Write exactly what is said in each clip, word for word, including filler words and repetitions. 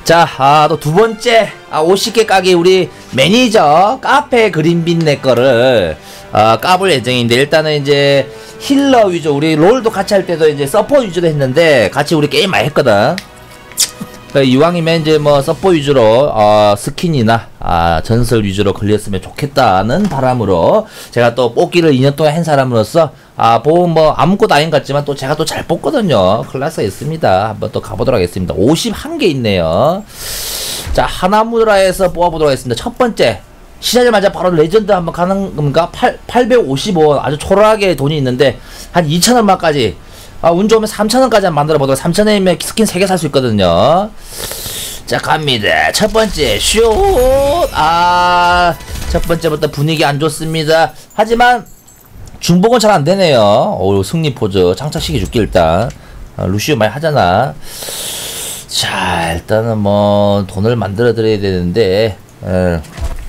자, 아, 또 두 번째, 아, 오십 개 까기 우리 매니저 카페 그린빈네 거를, 아, 까볼 예정인데, 일단은 이제 힐러 위주, 우리 롤도 같이 할 때도 이제 서포 위주로 했는데, 같이 우리 게임 많이 했거든. 그러니까 이왕이면 이제 뭐 서포 위주로, 어, 스킨이나, 아, 전설 위주로 걸렸으면 좋겠다는 바람으로, 제가 또 뽑기를 이 년 동안 한 사람으로서, 아, 보면 뭐 아무것도 아닌 것 같지만 또 제가 또 잘 뽑거든요. 클래스가 있습니다. 한번 또 가보도록 하겠습니다. 오십일 개 있네요. 자, 하나무라에서 뽑아보도록 하겠습니다. 첫 번째, 시작하자마자 바로 레전드 한번 가는 건가? 팔백오십 원. 아주 초라하게 돈이 있는데, 한 이천 원만까지. 아, 운 좋으면 삼천 원까지 한번 만들어 보도록. 삼천 원이면 스킨 세 개 살 수 있거든요. 자, 갑니다. 첫 번째, 슛! 아, 첫 번째부터 분위기 안 좋습니다. 하지만, 중복은 잘 안 되네요. 오, 승리 포즈. 장착시켜 줄게, 일단. 아, 루시오 많이 하잖아. 자, 일단은 뭐, 돈을 만들어 드려야 되는데, 에.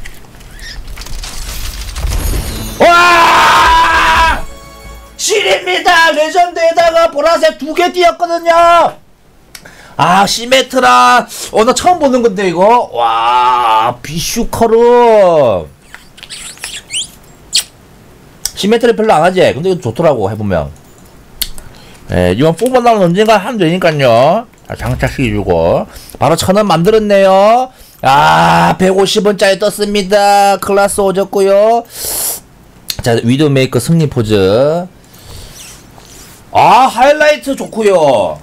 와! 실입니다! 레전드에다가 보라색 두 개 띄었거든요! 아, 시메트라. 어, 나 처음 보는 건데, 이거. 와, 비슈커르. 시메트리 별로 안 하지? 근데 이거 좋더라고, 해보면. 예, 이번 뽑아 나오면 언젠가 하면 되니까요. 자, 장착시켜주고. 바로 천 원 만들었네요. 아, 백오십 원짜리 떴습니다. 클라스 오졌고요. 자, 위도메이커 승리 포즈. 아, 하이라이트 좋고요.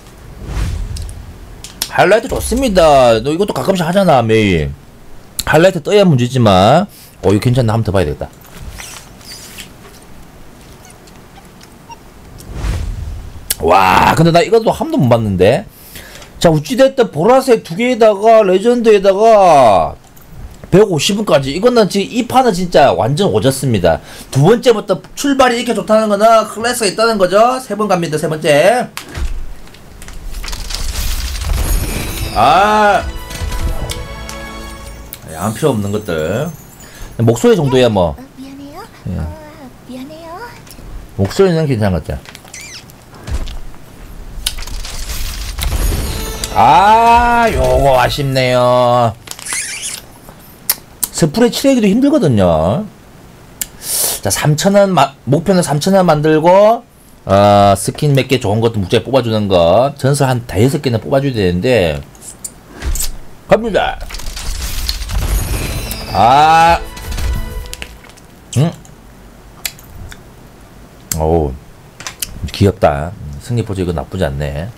하이라이트 좋습니다. 너 이것도 가끔씩 하잖아, 매일. 하이라이트 떠야 문제지만. 어, 이거 괜찮나? 한번 더 봐야 되겠다. 와, 근데 나 이것도 한 번도 못 봤는데. 자, 어찌됐든 보라색 두 개에다가 레전드에다가 백오십 원까지. 이거는 지금 이 판은 진짜 완전 오졌습니다. 두 번째부터 출발이 이렇게 좋다는 거는 클래스가 있다는 거죠. 세 번 갑니다. 세 번째. 아, 안 필요 없는 것들. 목소리 정도야 뭐. 어, 미안해요. 예. 어, 미안해요. 목소리는 괜찮은 것 같아. 아, 요거 아쉽네요. 스프레이 칠하기도 힘들거든요. 자, 삼천 원, 마, 목표는 삼천 원 만들고, 어, 스킨 몇 개 좋은 것도 묵자에 뽑아주는 거. 전설 한 다섯 개는 뽑아줘야 되는데, 갑니다. 아, 응? 오, 귀엽다. 승리 포즈 이거 나쁘지 않네.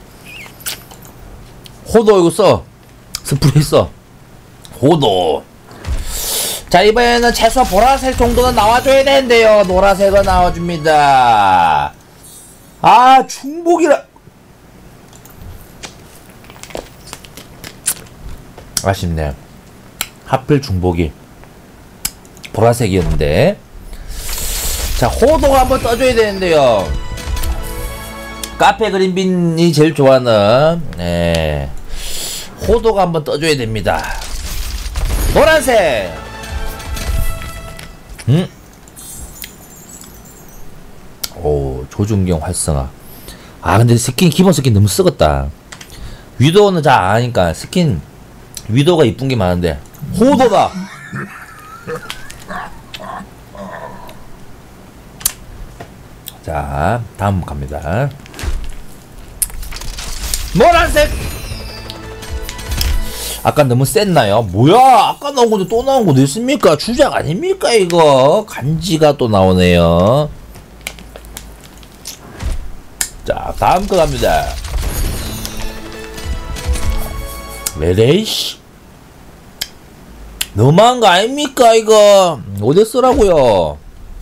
호도 이거 써. 스프레이 써. 호도. 자, 이번에는 최소 보라색 정도는 나와줘야 되는데요. 노란색은 나와줍니다. 아, 중복이라. 아쉽네. 하필 중복이 보라색이었는데. 자, 호도가 한번 떠줘야 되는데요. 카페 그린빈이 제일 좋아하는, 네, 호도가 한번 떠줘야 됩니다. 노란색. 음? 오, 조준경 활성화. 아, 근데 스킨, 기본 스킨 너무 썩었다. 위도우는 잘 안 하니까 스킨, 위도우가 이쁜 게 많은데. 호도다! 자, 다음 갑니다. 노란색! 아까 너무 셌나요? 뭐야, 아까 나온 건데 또 나온 거 됐습니까? 주작 아닙니까 이거? 간지가 또 나오네요. 자, 다음 거 갑니다. 레레이씨, 너무한 거 아닙니까 이거? 어디 쓰라고요?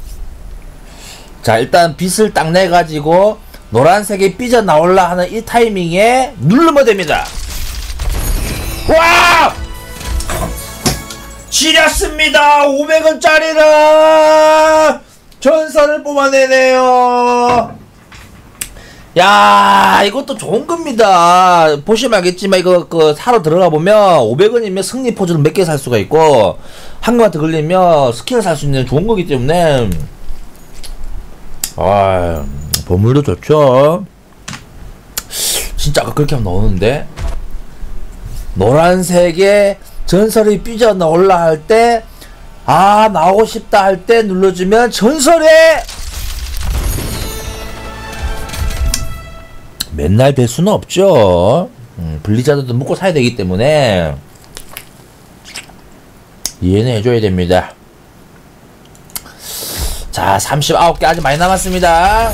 자, 일단 빛을 딱 내가지고 노란색이 삐져나올라 하는 이 타이밍에 누르면 됩니다. 와! 지렸습니다. 오백 원짜리를 전설을 뽑아내네요. 야, 이것도 좋은 겁니다. 보시면 알겠지만 이거 그 사러 들어가 보면 오백 원이면 승리 포즈를 몇 개 살 수가 있고 한 개만 더 걸리면 스킨을 살 수 있는 좋은 거기 때문에, 아, 보물도 좋죠. 진짜 아까 그렇게 하면 나오는데 노란색에 전설이 삐져나올라 할 때, 아 나오고 싶다 할 때 눌러주면 전설에 맨날 될 수는 없죠. 음, 블리자드도 묶고 사야 되기 때문에 이해는 해줘야 됩니다. 자, 삼십구 개 아직 많이 남았습니다.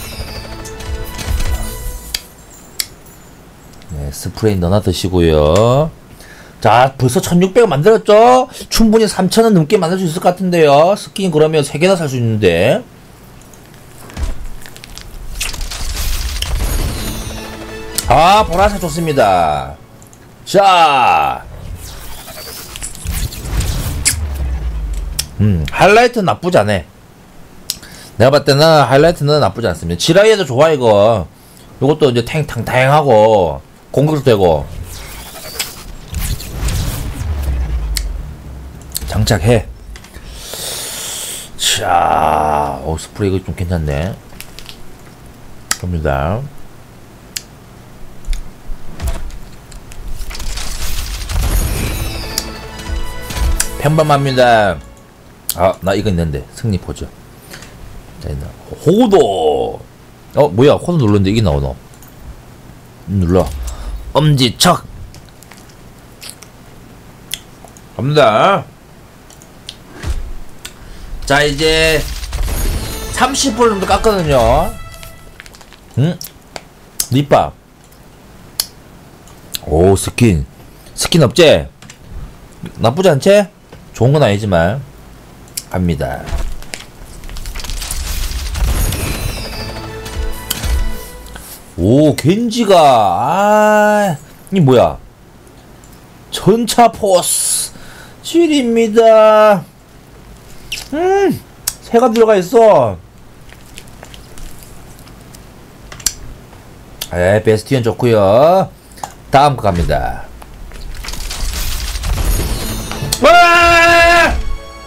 네, 스프레이 넣어놔 드시고요. 자, 벌써 천육백 만들었죠? 충분히 삼천 원 넘게 만들 수 있을 것 같은데요. 스킨 그러면 세 개나 살 수 있는데. 아, 보라색 좋습니다. 자, 음, 하이라이트 나쁘지 않아. 내가 봤을 때는 하이라이트는 나쁘지 않습니다. 지라이에도 좋아, 이거. 이것도 이제 탱탱탱하고, 공격도 되고. 장착해. 자, 오, 스프레이 이거 좀 괜찮네. 갑니다. 평범합니다. 아, 나 이거 있는데. 승리 포즈. 자, 있나. 호도. 어, 뭐야. 호도 눌렀는데 이게 나오노. 눌러. 엄지척. 갑니다. 자, 이제 삼십 퍼센트 정도 깎거든요. 응? 립밥. 오, 스킨. 스킨 없지? 나쁘지 않지? 좋은 건 아니지만. 갑니다. 오, 겐지가. 아, 이 뭐야? 전차 포스. 칠입니다. 음, 새가 들어가 있어. 에, 베스티언 좋고요. 다음 거 갑니다. 와!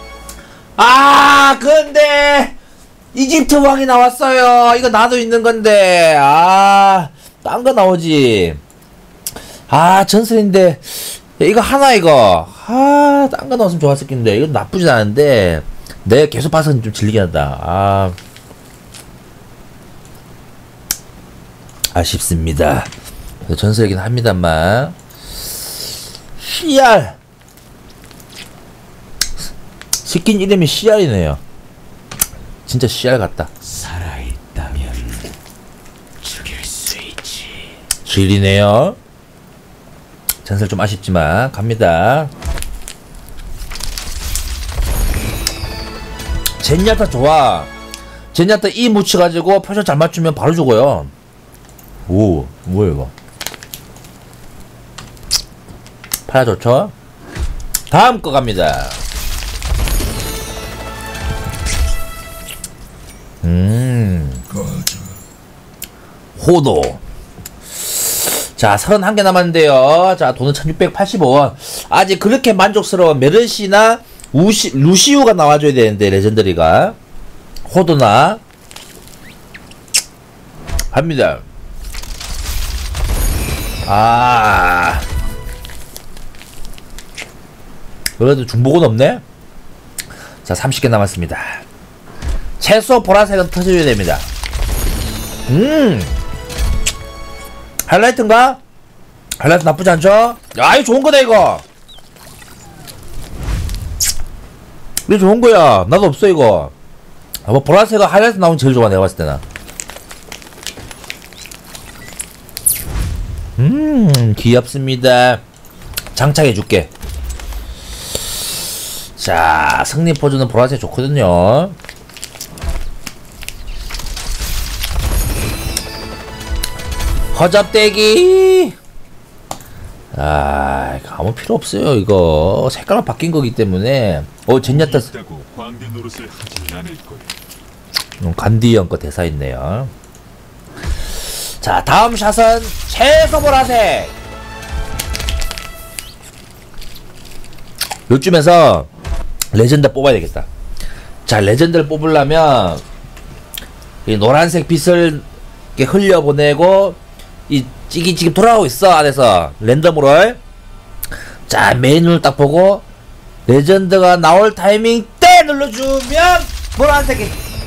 아, 근데 이집트 왕이 나왔어요. 이거 나도 있는 건데. 아, 딴 거 나오지. 아, 전설인데 이거 하나 이거. 아, 딴 거 나왔으면 좋았을 텐데. 이거 나쁘진 않은데 내가 계속 봐서는 좀 질리긴 한다. 아, 아쉽습니다. 전설이긴 합니다만. 씨알. 스킨 이름이 씨알이네요. 진짜 씨알 같다. 살아있다면 죽일 수 있지. 질이네요. 전설 좀 아쉽지만 갑니다. 젠야타 좋아. 젠야타 이 묻혀가지고 표션 잘 맞추면 바로 죽어요. 오, 뭐야 이거. 파라 좋죠? 다음 거 갑니다. 음, 호도. 자, 서른한 개 남았는데요. 자, 돈은 천육백팔십오 원. 아직 그렇게 만족스러운 메르시나 우시, 루시우가 나와줘야 되는데, 레전더리가. 호도나. 갑니다. 아. 그래도 중복은 없네? 자, 삼십 개 남았습니다. 최소 보라색은 터져줘야 됩니다. 음, 하이라이트인가? 하이라이트 나쁘지 않죠? 야, 이거 좋은 거다 이거. 이거 좋은 거야. 나도 없어 이거. 아, 뭐 보라색은 하이라이트 나오면 제일 좋아 내가 봤을 때는. 음, 귀엽습니다. 장착해줄게. 자, 승리 포즈는 보라색 좋거든요. 허접대기. 아, 아무 필요 없어요. 이거 색깔만 바뀐 거기 때문에. 어, 젠야타. 음, 간디 형 거 대사 있네요. 자, 다음 샷은 최소 보라색. 요쯤에서 레전드 뽑아야 되겠다. 자, 레전드를 뽑으려면 이 노란색 빛을 이렇게 흘려보내고 이 찌기찌기 돌아가고 있어. 안에서 랜덤으로 자, 메뉴를 딱 보고 레전드가 나올 타이밍 때 눌러주면 보라색이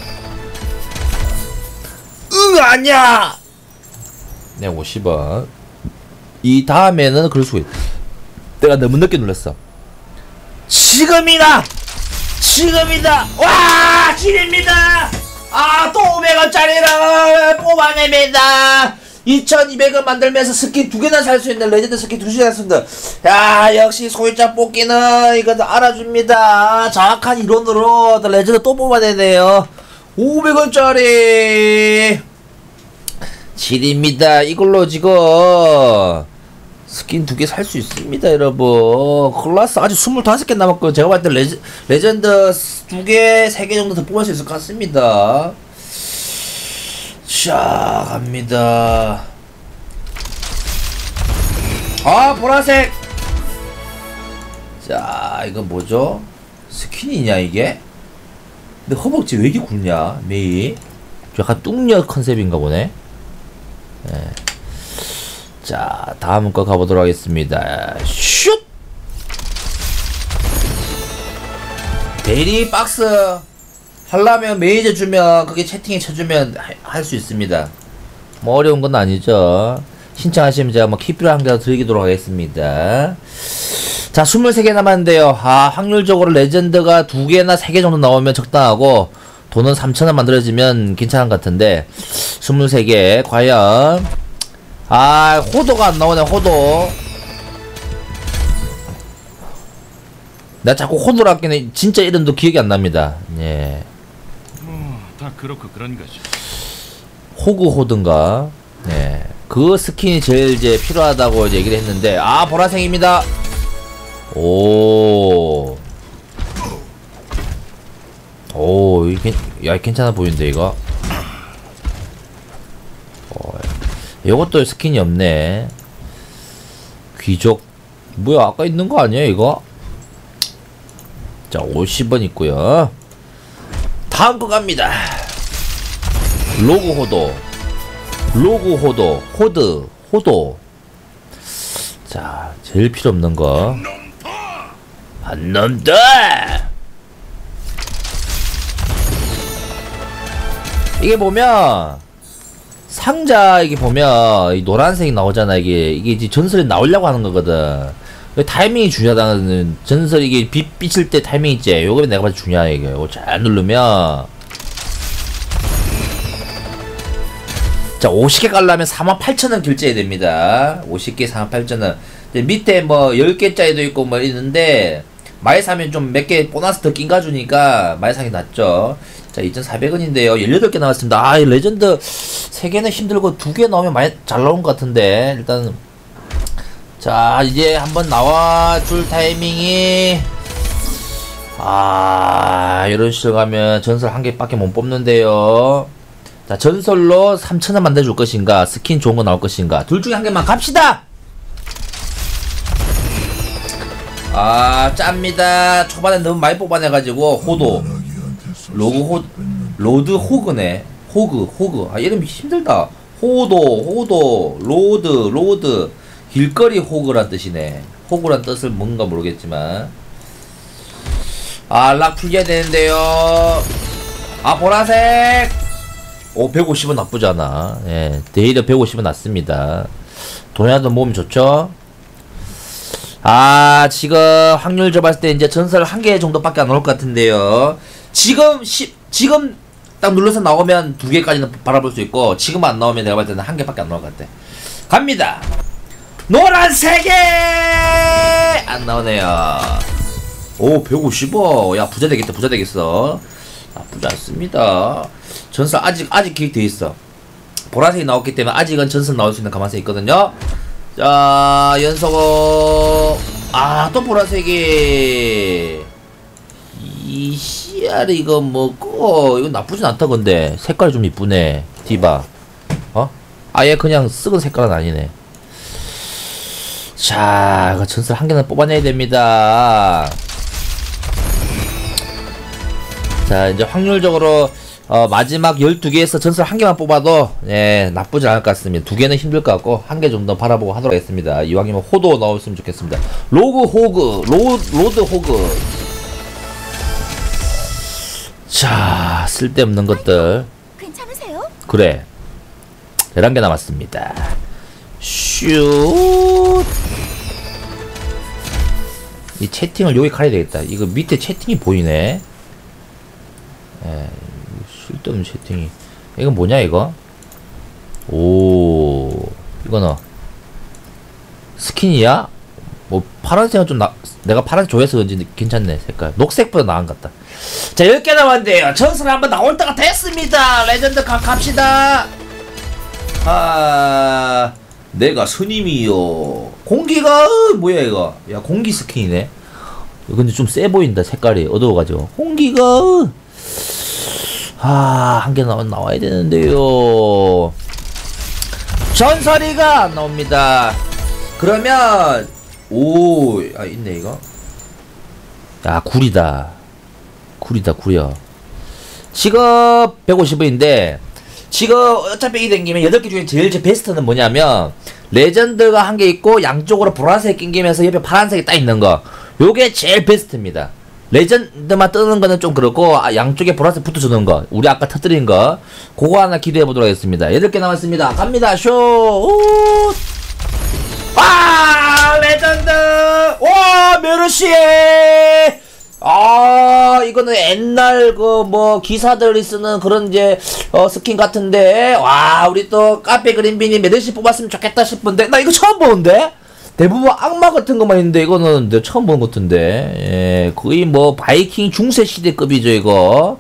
으 아니야. 네, 오십 원. 이 다음에는 그럴 수가 있다. 내가 너무 늦게 눌렀어. 지금이다. 지금이다. 와, 지립니다. 아, 또 오백 원짜리를 뽑아냅니다. 이천이백 원 만들면서 스킨 두 개나 살 수 있는 레전드 스킨 두 개나 샀습니다. 야, 역시 소유자 뽑기는 이것도 알아줍니다. 정확한 이론으로 레전드 또 뽑아내네요. 오백 원짜리 질입니다. 이걸로 지금 스킨 두 개 살 수 있습니다, 여러분. 클라스 아직 스물다섯 개 남았고, 제가 봤을 때 레저, 레전드 두 개, 세 개 정도 더 뽑을 수 있을 것 같습니다. 자, 갑니다. 아, 보라색! 자, 이건 뭐죠? 스킨이냐, 이게? 근데 허벅지 왜 이렇게 굵냐, 메이? 약간 뚱녀 컨셉인가 보네? 네. 자, 다음 거 가보도록 하겠습니다. 슛! 대리 박스 하려면 메이저 주면 그게 채팅에 쳐주면 할 수 있습니다. 뭐 어려운 건 아니죠. 신청하시면 제가 뭐 키피로 한 개 드리도록 하겠습니다. 자, 스물세 개 남았는데요. 아, 확률적으로 레전드가 두 개나 세 개 정도 나오면 적당하고 돈은 삼천 원 만들어지면 괜찮은 것 같은데 스물세 개 과연 아, 호도가 안 나오네, 호도. 나 자꾸 호도라 하기는 진짜 이름도 기억이 안 납니다. 예. 뭐 다 그렇고 그런 거지. 호그 호든가. 예. 그 스킨이 제일 이제 필요하다고 이제 얘기를 했는데, 아, 보라색입니다. 오. 오, 이게, 야, 괜찮아 보이는데, 이거. 어, 요것도 스킨이 없네. 귀족. 뭐야, 아까 있는 거 아니야, 이거? 자, 오십 원 있고요. 다음 거 갑니다. 로그 호도. 로그 호도. 호드. 호도. 자, 제일 필요 없는 거. 한 놈더! 이게 보면, 상자, 이게 보면, 이 노란색이 나오잖아, 이게. 이게 이제 전설이 나오려고 하는 거거든. 타이밍이 중요하다는, 전설, 이게 빛, 비칠 때 타이밍 있지? 요거 내가 봐도 중요해, 이게. 이거 잘 누르면. 자, 오십 개 깔려면 사만 팔천 원 결제해야 됩니다. 오십 개 사만 팔천 원. 밑에 뭐, 열 개짜리도 있고 뭐 있는데, 많이 사면 좀 몇 개 보너스 더 낀가 주니까 많이 사기 낫죠. 자, 이천사백 원인데요. 열여덟 개 나왔습니다. 아, 이 레전드 세 개는 힘들고 두 개 나오면 많이 잘 나온 것 같은데. 일단, 자, 이제 한번 나와줄 타이밍이. 아, 이런 식으로 가면 전설 한 개밖에 못 뽑는데요. 자, 전설로 삼천 원 만들어줄 것인가, 스킨 좋은 거 나올 것인가. 둘 중에 한 개만 갑시다! 아, 짭니다. 초반에 너무 많이 뽑아내가지고, 호도. 로그 호, 로드 호그네. 호그, 호그. 아, 이름이 힘들다. 호도, 호도, 로드, 로드. 길거리 호그란 뜻이네. 호그란 뜻을 뭔가 모르겠지만. 아, 락 풀려야 되는데요. 아, 보라색! 오, 백오십 원 나쁘지 않아. 예, 데이터 백오십 원 낮습니다. 돈이라도 모으면 좋죠? 아, 지금 확률 접었을 때 이제 전설 한 개 정도밖에 안 나올 것 같은데요. 지금 시, 지금 딱 눌러서 나오면 두 개까지는 바라볼 수 있고, 지금 안 나오면 내가 봤을 때는 한 개밖에 안 나올 것 같아. 갑니다. 노란색에 안 나오네요. 오, 백오십 원. 야, 부자 되겠다, 부자 되겠어. 나쁘지 않습니다. 전설 아직 아직 기획되어 있어. 보라색이 나왔기 때문에 아직은 전설 나올 수 있는 가능성이 있거든요. 자, 연속어. 아, 또 보라색이. 이 씨알 이거 뭐고, 이거 나쁘진 않다. 근데 색깔이 좀 이쁘네. 디바. 어? 아예 그냥 썩은 색깔은 아니네. 자, 이거 전설 한 개는 뽑아내야 됩니다. 자, 이제 확률적으로 어, 마지막 열두 개에서 전설 한 개만 뽑아도 예, 나쁘지 않을 것 같습니다. 두 개는 힘들 것 같고 한 개 정도 바라보고 하도록 하겠습니다. 이왕이면 호도 나왔으면 좋겠습니다. 로그 호그 로, 로드 호그. 자, 쓸데없는 것들. 괜찮으세요? 그래. 열한 개 남았습니다. 슛. 이 채팅을 여기 가야 되겠다. 이거 밑에 채팅이 보이네. 예, 쓸데없는 채팅이. 이건 뭐냐 이거? 오, 이거는 스킨이야? 뭐 파란색은 좀 나, 내가 파란색 좋아해서 그런지 괜찮네. 색깔 녹색보다 나은 것 같다. 자, 열 개 남았는데요. 전설 한번 나올 때가 됐습니다. 레전드 가, 갑시다. 아, 내가 스님이요. 공기가 어, 뭐야 이거? 야, 공기 스킨이네. 근데 좀 세 보인다. 색깔이 어두워가지고. 공기가 아, 한 개 나와 나와야 되는데요. 전설이가 안 나옵니다. 그러면 오, 아 있네 이거. 야, 굴이다. 굴이다 굴이야. 지금 백오십 원인데 지금 어차피 이 댕기면 여덟 개 중에 제일 제 베스트는 뭐냐면 레전드가 한 개 있고 양쪽으로 보라색 낑기면서 옆에 파란색이 딱 있는 거. 요게 제일 베스트입니다. 레전드만 뜨는 거는 좀 그렇고 아, 양쪽에 보라색 붙어주는 거 우리 아까 터뜨린 거 그거 하나 기대해 보도록 하겠습니다. 여덟 개 남았습니다. 갑니다. 쇼. 오! 아, 레전드. 와, 메르시에. 아, 이거는 옛날 그 뭐 기사들이 쓰는 그런 이제 어 스킨 같은데 와, 우리 또 카페 그린빈이 메르시 뽑았으면 좋겠다 싶은데 나 이거 처음 보는데. 대부분 악마 같은 것만 있는데 이거는 내가 처음 본 것 같은데. 예, 거의 뭐 바이킹 중세 시대급이죠 이거.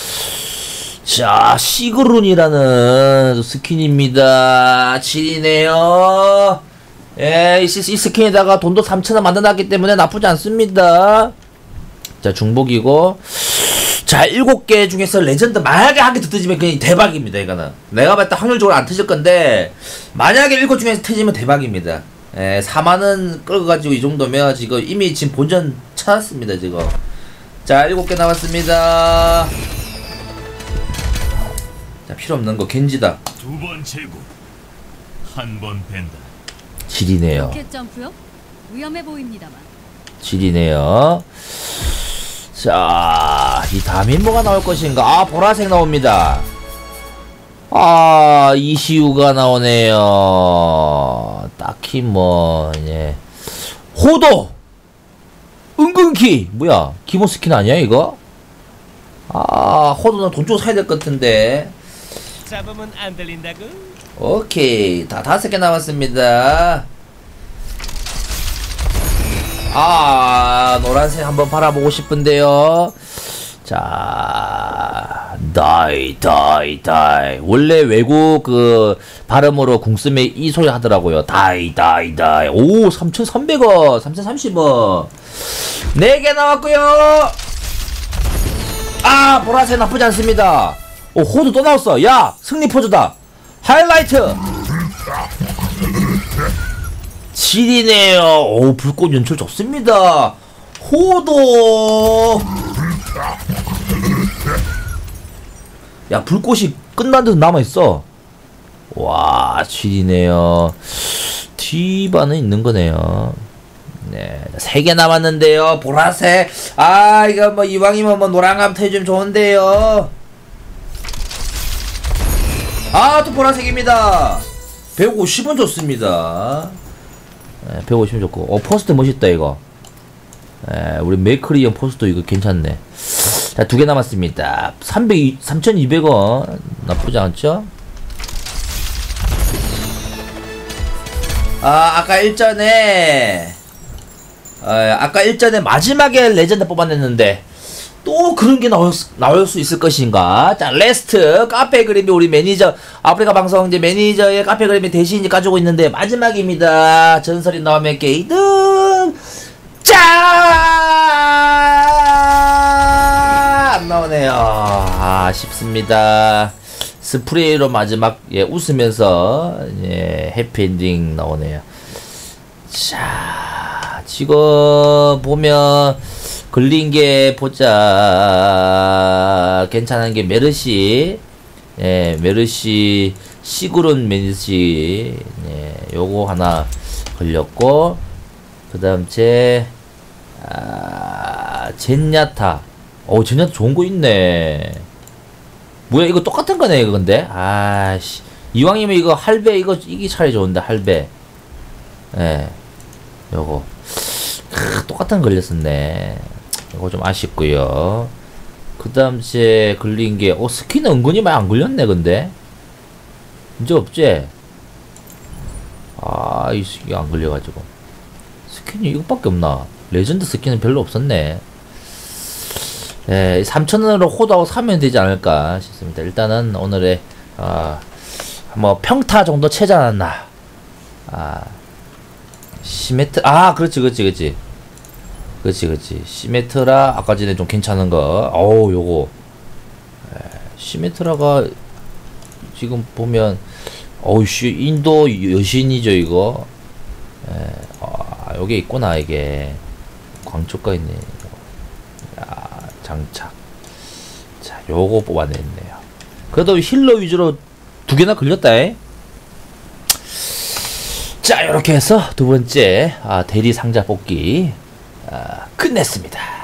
자, 시그룬이라는 스킨입니다. 질이네요. 예, 이, 이 스킨에다가 돈도 삼천 원 만들어놨기 때문에 나쁘지 않습니다. 자, 중복이고. 자, 일곱 개 중에서 레전드 만약에 한 개 더 터지면 그냥 대박입니다 이거는. 내가 봤을 때 확률적으로 안 터질 건데 만약에 일곱 중에서 터지면 대박입니다. 예, 사만 원 끌어가지고 이 정도면 지금 이미 지금 본전 찾았습니다 지금. 자, 일곱 개 남았습니다. 자, 필요 없는 거 겐지다. 두 번째고 한 번 벤다. 질이네요. 로켓 점프요? 위험해 보입니다만. 질이네요. 자, 이 다음엔 뭐가 나올 것인가? 아, 보라색 나옵니다. 아, 이시우가 나오네요. 딱히 뭐, 예. 호도! 은근키! 뭐야? 기본 스킨 아니야, 이거? 아, 호도는 돈 주고 사야 될 것 같은데. 잡으면 안 들린다고? 오케이. 다 다섯 개 남았습니다. 아, 노란색 한번 바라보고 싶은데요. 자, 다이 다이 다이. 원래 외국 그 발음으로 궁 쓰면 이 소리 하더라고요. 다이 다이 다이. 오, 삼천삼백 원, 삼천삼십 원. 네 개 나왔고요. 아, 보라색 나쁘지 않습니다. 오, 호두 또 나왔어. 야, 승리 포즈다. 하이라이트. 질이네요. 오, 불꽃 연출 좋습니다. 호도. 야, 불꽃이 끝난 듯 남아있어. 와, 질이네요. 디바는 있는 거네요. 네, 세 개 남았는데요. 보라색. 아, 이거 뭐 이왕이면 뭐 노랑감 터지면 좋은데요. 아, 또 보라색입니다. 백오십 원 좋습니다. 네, 백오십 원 좋고. 어, 포스트 멋있다 이거. 네, 우리 메이크리형 포스트 이거 괜찮네. 자, 두 개 남았습니다. 삼백, 삼천이백 원 나쁘지 않죠? 아, 아까 일전에 아, 아까 일전에 마지막에 레전드 뽑아냈는데 또 그런 게 나올, 나올 수 있을 것인가? 자, 레스트 카페 그림이 우리 매니저 아프리카 방송 이제 매니저의 카페 그림이 대신 이제 가지고 있는데 마지막입니다. 전설이 나오면 게이득 짠! 안 나오네요. 아, 아쉽습니다. 스프레이로 마지막 예 웃으면서 예 해피엔딩 나오네요. 자, 지금 보면 걸린 게 보자. 괜찮은 게 메르시. 예, 메르시 시그룬 메르시. 예, 요거 하나 걸렸고, 그다음 제 아, 젠야타. 어, 젠야타 좋은 거 있네. 뭐야, 이거 똑같은 거네, 이거 근데. 아씨. 이왕이면 이거 할배, 이거, 이게 차라리 좋은데, 할배. 예. 요거. 크, 똑같은 거 걸렸었네. 이거 좀 아쉽고요. 그 다음 제 걸린 게, 어, 스킨은 은근히 많이 안 걸렸네, 근데. 문제 없지? 아, 이 스킨 안 걸려가지고. 스킨이 이것밖에 없나? 레전드 스킨은 별로 없었네. 예, 삼천 원으로 호도하고 사면 되지 않을까 싶습니다. 일단은 오늘의, 아, 뭐, 평타 정도 채지 않았나. 아, 시메트, 아, 그렇지, 그렇지, 그렇지. 그렇지, 그렇지. 시메트라, 아까 전에 좀 괜찮은 거. 어우, 요거. 에, 시메트라가, 지금 보면, 어우, 씨, 인도 여신이죠, 이거. 에, 아, 요게 있구나, 이게. 광초가 있네. 야, 장착. 자, 요거 뽑아냈네요. 그래도 힐러 위주로 두 개나 걸렸다, 에? 자, 요렇게 해서 두 번째, 아, 대리 상자 뽑기. 아, 끝냈습니다.